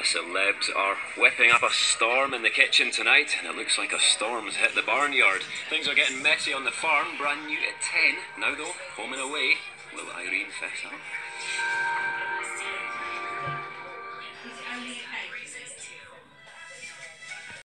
celebs are whipping up a storm in the kitchen tonight, and it looks like a storm's hit the barnyard. Things are getting messy on the farm, brand new at 10. Now though, home and away. Will Irene fess up?